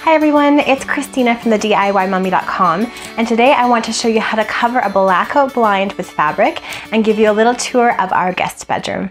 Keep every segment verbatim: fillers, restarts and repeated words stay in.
Hi everyone, it's Christina from the D I Y mummy dot com, and today I want to show you how to cover a blackout blind with fabric and give you a little tour of our guest bedroom.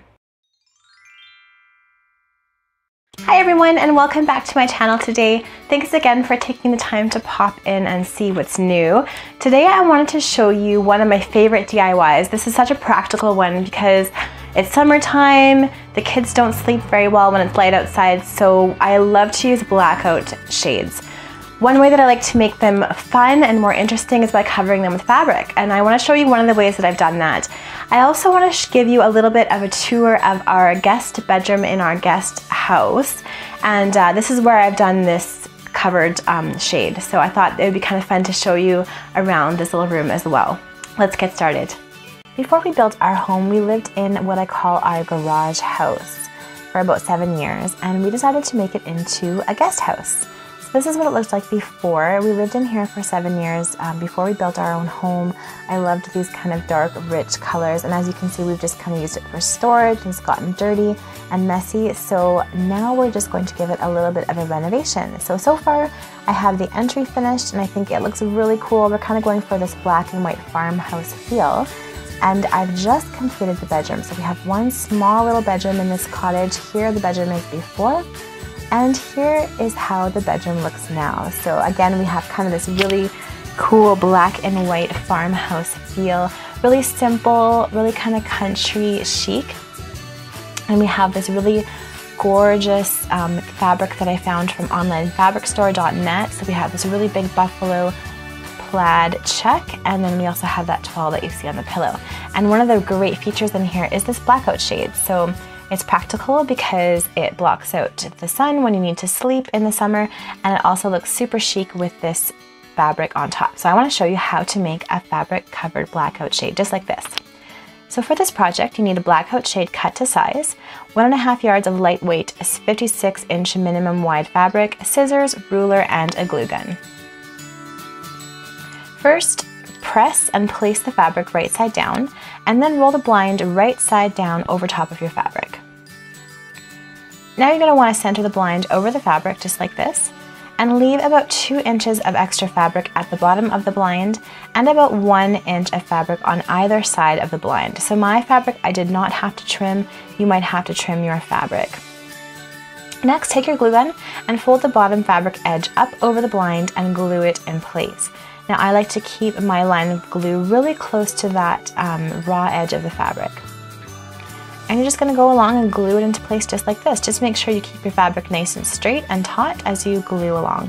Hi everyone, and welcome back to my channel today. Thanks again for taking the time to pop in and see what's new. Today I wanted to show you one of my favorite D I Ys. This is such a practical one because it's summertime, the kids don't sleep very well when it's light outside, so I love to use blackout shades. One way that I like to make them fun and more interesting is by covering them with fabric, and I want to show you one of the ways that I've done that. I also want to give you a little bit of a tour of our guest bedroom in our guest house, and uh, this is where I've done this covered um, shade, so I thought it would be kind of fun to show you around this little room as well. Let's get started. Before we built our home, we lived in what I call our garage house for about seven years, and we decided to make it into a guest house. So this is what it looked like before. We lived in here for seven years um, before we built our own home. I loved these kind of dark, rich colors, and as you can see, we've just kind of used it for storage, and it's gotten dirty and messy, so now we're just going to give it a little bit of a renovation. So, so far, I have the entry finished, and I think it looks really cool. We're kind of going for this black and white farmhouse feel. And I've just completed the bedroom. So we have one small little bedroom in this cottage. Here the bedroom is before, and here is how the bedroom looks now. So again, we have kind of this really cool black and white farmhouse feel. Really simple, really kind of country chic. And we have this really gorgeous um, fabric that I found from online fabric store dot net. So we have this really big buffalo plaid check, and then we also have that towel that you see on the pillow. And one of the great features in here is this blackout shade. So it's practical because it blocks out the sun when you need to sleep in the summer, and it also looks super chic with this fabric on top. So I want to show you how to make a fabric covered blackout shade just like this. So for this project, you need a blackout shade cut to size, one and a half yards of lightweight fifty-six inch minimum wide fabric, scissors, ruler, and a glue gun. First, press and place the fabric right side down, and then roll the blind right side down over top of your fabric. Now you're going to want to center the blind over the fabric just like this, and leave about two inches of extra fabric at the bottom of the blind and about one inch of fabric on either side of the blind. So my fabric I did not have to trim. You might have to trim your fabric. Next, take your glue gun and fold the bottom fabric edge up over the blind and glue it in place. Now I like to keep my line of glue really close to that um, raw edge of the fabric. And you're just going to go along and glue it into place just like this. Just make sure you keep your fabric nice and straight and taut as you glue along.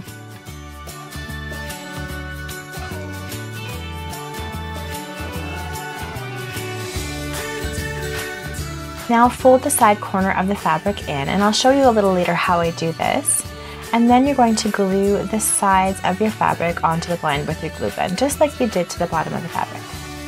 Now fold the side corner of the fabric in, and I'll show you a little later how I do this. And then you're going to glue the sides of your fabric onto the blind with your glue gun, just like you did to the bottom of the fabric.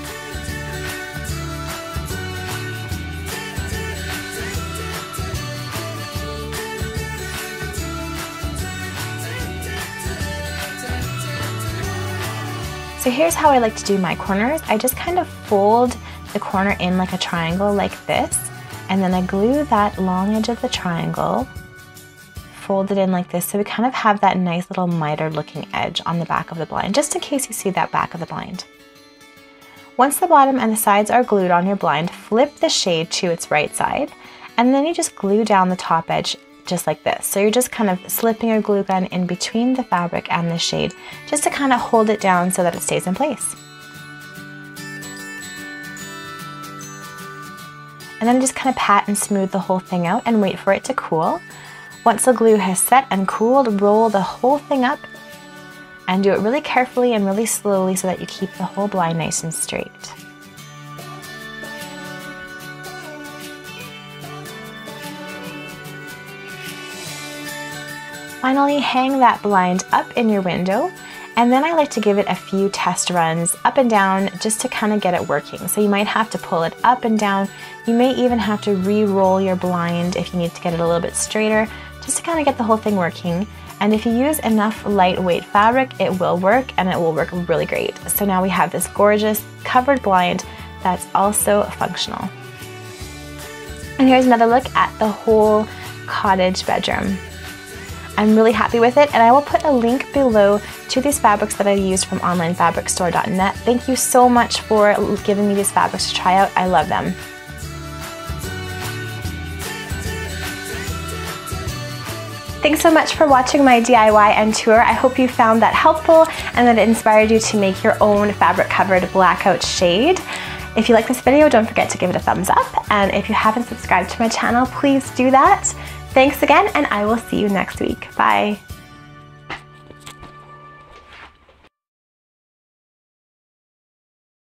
So here's how I like to do my corners. I just kind of fold the corner in like a triangle like this, and then I glue that long edge of the triangle, fold it in like this, so we kind of have that nice little mitered looking edge on the back of the blind, just in case you see that back of the blind. Once the bottom and the sides are glued on your blind, flip the shade to its right side, and then you just glue down the top edge just like this. So you're just kind of slipping your glue gun in between the fabric and the shade, just to kind of hold it down so that it stays in place. And then just kind of pat and smooth the whole thing out and wait for it to cool. Once the glue has set and cooled, roll the whole thing up and do it really carefully and really slowly so that you keep the whole blind nice and straight. Finally, hang that blind up in your window, and then I like to give it a few test runs up and down just to kind of get it working. So you might have to pull it up and down. You may even have to re-roll your blind if you need to get it a little bit straighter, just to kind of get the whole thing working. And if you use enough lightweight fabric, it will work, and it will work really great. So now we have this gorgeous covered blind that's also functional. And here's another look at the whole cottage bedroom. I'm really happy with it, and I will put a link below to these fabrics that I used from online fabric store dot net. Thank you so much for giving me these fabrics to try out. I love them. Thanks so much for watching my D I Y and tour. I hope you found that helpful and that it inspired you to make your own fabric covered blackout shade. If you like this video, don't forget to give it a thumbs up. And if you haven't subscribed to my channel, please do that. Thanks again, and I will see you next week. Bye.